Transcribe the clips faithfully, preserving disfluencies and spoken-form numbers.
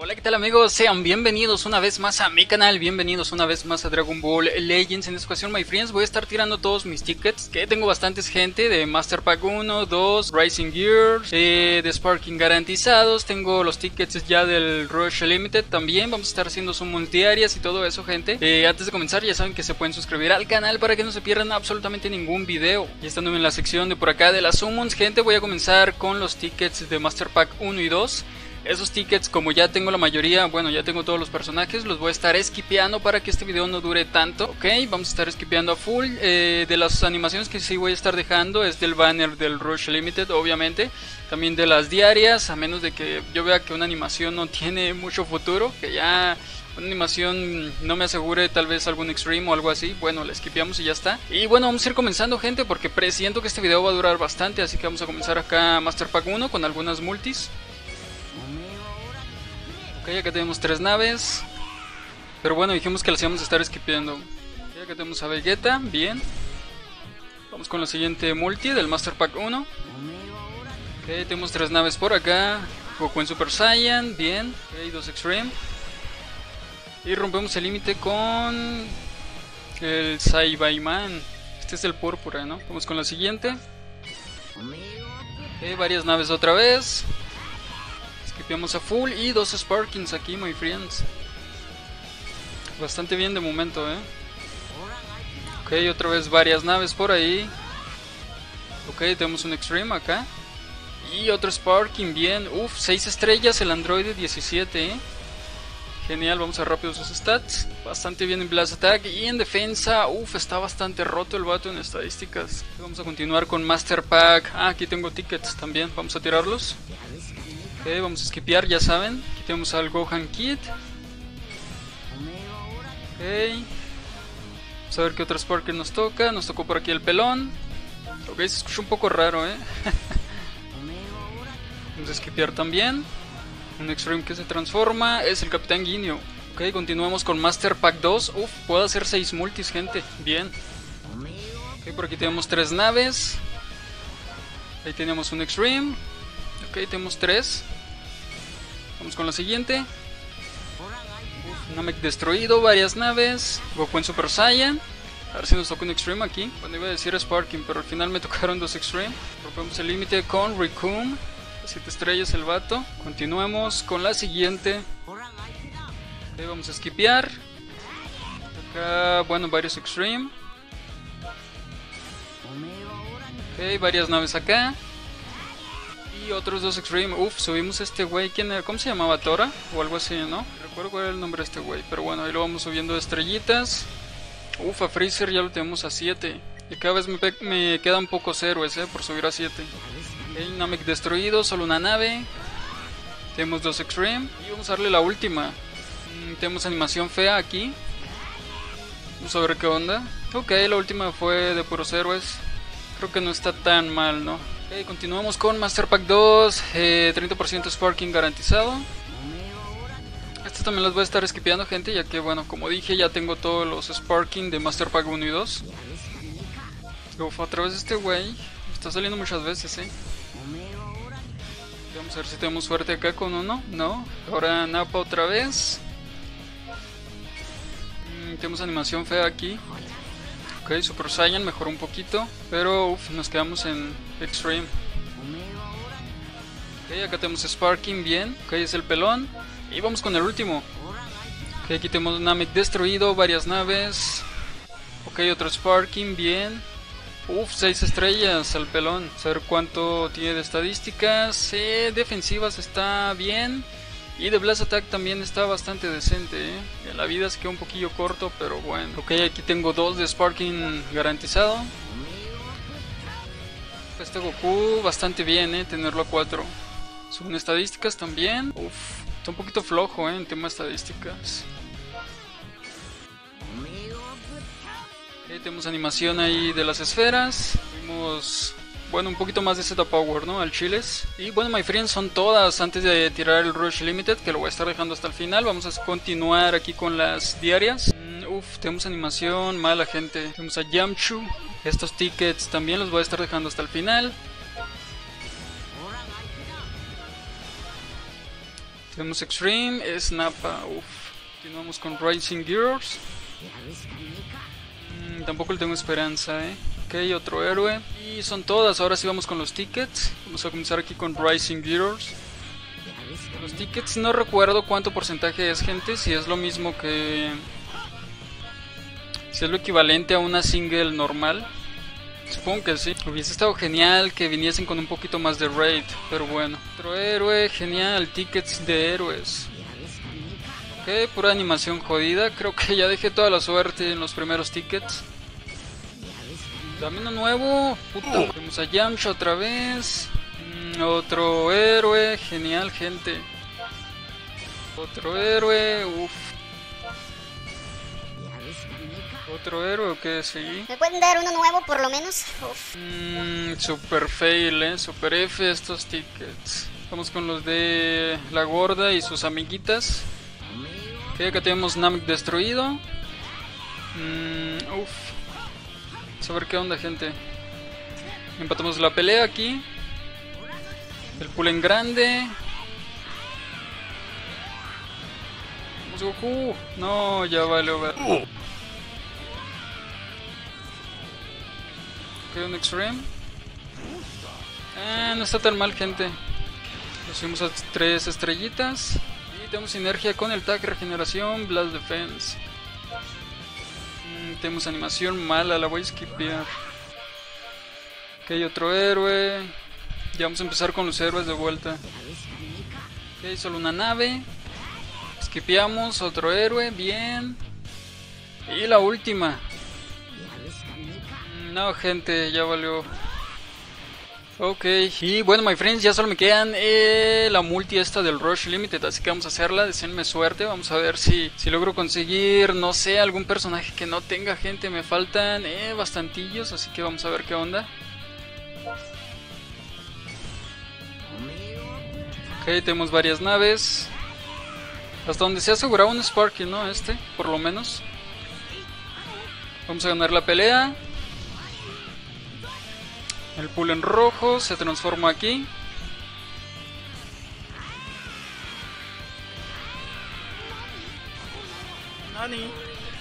Hola, ¿qué tal amigos? Sean bienvenidos una vez más a mi canal, bienvenidos una vez más a Dragon Ball Legends. En esta ocasión, my friends, voy a estar tirando todos mis tickets, que tengo bastantes gente de Master Pack uno, dos, Rising Gears, eh, de Sparking garantizados. Tengo los tickets ya del Rush Limited también, vamos a estar haciendo summons diarias y todo eso, gente. eh, Antes de comenzar, ya saben que se pueden suscribir al canal para que no se pierdan absolutamente ningún video. Y estando en la sección de por acá de las summons, gente, voy a comenzar con los tickets de Master Pack uno y dos. Esos tickets, como ya tengo la mayoría, bueno, ya tengo todos los personajes, los voy a estar skipeando para que este video no dure tanto. Ok, vamos a estar skipeando a full. eh, De las animaciones que sí voy a estar dejando es del banner del Rush Limited, obviamente. También de las diarias, a menos de que yo vea que una animación no tiene mucho futuro, que ya una animación no me asegure tal vez algún extreme o algo así. Bueno, la skipeamos y ya está. Y bueno, vamos a ir comenzando, gente, porque presiento que este video va a durar bastante. Así que vamos a comenzar acá Master Pack uno con algunas multis. Ok, acá tenemos tres naves. Pero bueno, dijimos que las íbamos a estar skipeando. Ok, acá tenemos a Vegeta, bien. Vamos con la siguiente multi del Master Pack uno. Ok, tenemos tres naves por acá. Goku en Super Saiyan, bien. Ok, dos Extreme. Y rompemos el límite con el Saibaiman. Este es el púrpura, ¿no? Vamos con la siguiente. Ok, varias naves otra vez. Skipeamos a full y dos Sparkings aquí, my friends. Bastante bien de momento, eh. Ok, otra vez varias naves por ahí. Ok, tenemos un Extreme acá. Y otro Sparking, bien. Uf, seis estrellas el Android diecisiete, eh. Genial, vamos a ver rápido sus stats. Bastante bien en Blast Attack. Y en defensa, uff, está bastante roto el vato en estadísticas. Vamos a continuar con Master Pack. Ah, aquí tengo tickets también, vamos a tirarlos. Ok, vamos a skipear, ya saben. Aquí tenemos al Gohan Kid. Ok. Vamos a ver qué otro Sparker nos toca. Nos tocó por aquí el pelón. Ok, se escucha un poco raro, eh. Vamos a skipear también. Un Extreme que se transforma. Es el Capitán Guineo. Ok, continuamos con Master Pack dos. Uf, puedo hacer seis multis, gente. Bien. Ok, por aquí tenemos tres naves. Ahí tenemos un Extreme. Ok, tenemos tres. Vamos con la siguiente. Uf, Namek destruido, varias naves. Goku en Super Saiyan. A ver si nos toca un Extreme aquí. Bueno, iba a decir Sparking, pero al final me tocaron dos Extreme. Rompemos el límite con Rikum. siete estrellas el vato. Continuamos con la siguiente. Ok, vamos a skipear. Acá, bueno, varios Extreme. Ok, varias naves acá. Y otros dos Extreme. Uf, subimos este güey. ¿Quién era? ¿Cómo se llamaba? ¿Tora? O algo así, ¿no? Recuerdo cuál era el nombre de este güey. Pero bueno, ahí lo vamos subiendo de estrellitas. Uf, a Freezer ya lo tenemos a siete. Y cada vez me, me quedan pocos héroes, eh, por subir a siete. Ok, Namek destruido, solo una nave. Tenemos dos Extreme. Y vamos a darle la última. mm, Tenemos animación fea aquí. Vamos a ver qué onda. Ok, la última fue de puros héroes. Creo que no está tan mal, ¿no? Ok, continuamos con Master Pack dos. eh, treinta por ciento Sparking garantizado. Estas también las voy a estar skipeando, gente, ya que, bueno, como dije, ya tengo todos los Sparking de Master Pack uno y dos. Uf, otra vez este güey. Está saliendo muchas veces, eh. Vamos a ver si tenemos suerte acá con uno. No. Ahora Nappa otra vez. Mm, tenemos animación fea aquí. Ok, Super Saiyan mejoró un poquito. Pero uf, nos quedamos en Extreme. Ok, acá tenemos Sparking, bien. Ok, es el pelón. Y vamos con el último. Ok, aquí tenemos Namek destruido, varias naves. Ok, otro Sparking, bien. Uf, seis estrellas al pelón. A ver cuánto tiene de estadísticas. Eh, defensivas está bien. Y de Blast Attack también está bastante decente, eh. La vida se queda un poquillo corto, pero bueno. Ok, aquí tengo dos de Sparking garantizado. Este Goku bastante bien, eh, tenerlo a cuatro. Según estadísticas también. Uf, está un poquito flojo, eh, en tema de estadísticas. Okay, tenemos animación ahí de las esferas. Tenemos, bueno, un poquito más de Z Power, ¿no? Al chiles. Y bueno, my friends, son todas antes de tirar el Rush Limited, que lo voy a estar dejando hasta el final. Vamos a continuar aquí con las diarias. Mm, uf, tenemos animación mala, gente. Tenemos a Yamchu. Estos tickets también los voy a estar dejando hasta el final. Tenemos Extreme, Snappa, uff. Continuamos con Rising Gears. Mm, tampoco le tengo esperanza, eh. Ok, otro héroe. Y son todas, ahora sí vamos con los tickets. Vamos a comenzar aquí con Rising Gears. Los tickets no recuerdo cuánto porcentaje es, gente, si es lo mismo que... si es lo equivalente a una single normal. Supongo que sí. Hubiese estado genial que viniesen con un poquito más de raid, pero bueno. Otro héroe, genial, tickets de héroes. Ok, pura animación jodida, creo que ya dejé toda la suerte en los primeros tickets. Dame uno nuevo, puta. Vamos a Yamcha otra vez. Mm, otro héroe, genial, gente. Otro héroe, uff. ¿Otro héroe o qué? Sí. ¿Me pueden dar uno nuevo por lo menos? Mmm, super fail, eh. Super F estos tickets. Vamos con los de la gorda y sus amiguitas. Ok, acá tenemos Namek destruido. Mmm, uff. Vamos a ver qué onda, gente. Empatamos la pelea aquí. El pool en grande. Vamos, Goku. No, ya vale ver. Ok, un Extreme. Ah, no está tan mal, gente. Nos subimos a tres estrellitas. Y tenemos sinergia con el tag regeneración, Blast Defense. Mm, tenemos animación mala, la voy a skipear. Ok, otro héroe. Ya vamos a empezar con los héroes de vuelta. Ok, solo una nave. Skipeamos, otro héroe, bien. Y la última. No, gente, ya valió. Ok, y bueno, my friends, ya solo me quedan eh, la multi esta del Rush Limited, así que vamos a hacerla, deseenme suerte. Vamos a ver si, si logro conseguir, no sé, algún personaje que no tenga, gente. Me faltan eh, bastantillos, así que vamos a ver qué onda. Ok, tenemos varias naves. Hasta donde se ha asegurado un Sparky, ¿no? Este, por lo menos. Vamos a ganar la pelea. El pool en rojo se transforma aquí. Nani.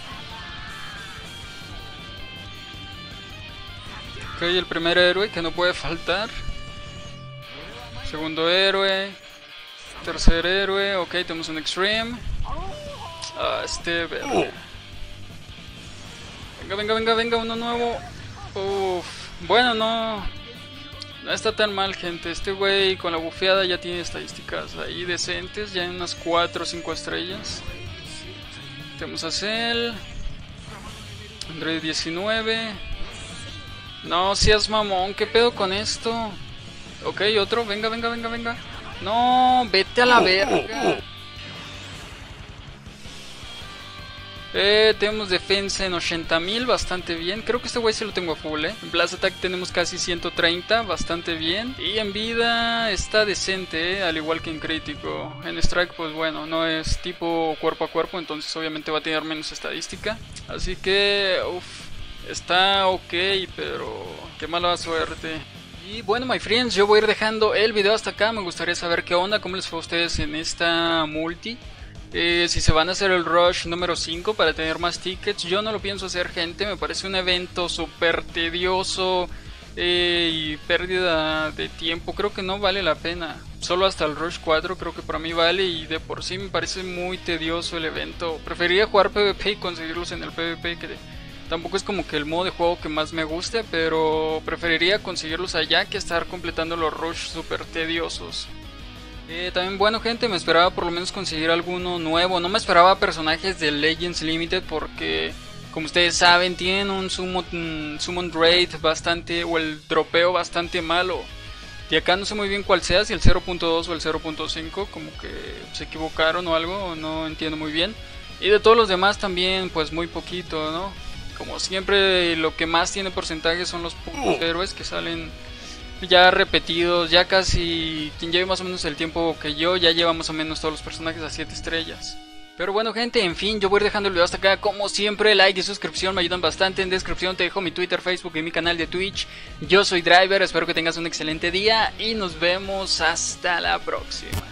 Ok, el primer héroe que no puede faltar. Segundo héroe. Tercer héroe. Ok, tenemos un Extreme. Ah, este verde. Venga, venga, venga, venga, uno nuevo. Uff. Bueno, no, no está tan mal, gente. Este güey con la bufeada ya tiene estadísticas ahí decentes, ya en unas cuatro o cinco estrellas. Tenemos a Cell, Android diecinueve. No, seas mamón, ¿qué pedo con esto? Ok, otro, venga, venga, venga, venga. No, vete a la verga. Eh, tenemos defensa en ochenta mil, bastante bien. Creo que este güey sí lo tengo a full, eh. En Blast Attack tenemos casi ciento treinta, bastante bien. Y en vida está decente, eh, al igual que en crítico. En Strike, pues bueno, no es tipo cuerpo a cuerpo, entonces obviamente va a tener menos estadística. Así que, uff, está ok, pero qué mala suerte. Y bueno, my friends, yo voy a ir dejando el video hasta acá. Me gustaría saber qué onda, cómo les fue a ustedes en esta multi. Eh, si se van a hacer el rush número cinco para tener más tickets. Yo no lo pienso hacer, gente. Me parece un evento súper tedioso eh, y pérdida de tiempo. Creo que no vale la pena. Solo hasta el rush cuatro creo que para mí vale. Y de por sí me parece muy tedioso el evento. Preferiría jugar PvP y conseguirlos en el PvP, que tampoco es como que el modo de juego que más me guste, pero preferiría conseguirlos allá que estar completando los rush súper tediosos. Eh, también, bueno, gente, me esperaba por lo menos conseguir alguno nuevo. No me esperaba personajes de Legends Limited porque, como ustedes saben, tienen un summon, summon rate bastante, o el dropeo bastante malo. Y acá no sé muy bien cuál sea, si el cero punto dos o el cero punto cinco, como que se equivocaron o algo, no entiendo muy bien. Y de todos los demás también, pues muy poquito, ¿no? Como siempre, lo que más tiene porcentaje son los putos héroes que salen ya repetidos, ya casi quien lleve más o menos el tiempo que yo, ya lleva más o menos todos los personajes a siete estrellas. Pero bueno, gente, en fin, yo voy a ir dejando el video hasta acá. Como siempre, like y suscripción me ayudan bastante. En descripción te dejo mi Twitter, Facebook y mi canal de Twitch. Yo soy Driver, espero que tengas un excelente día y nos vemos hasta la próxima.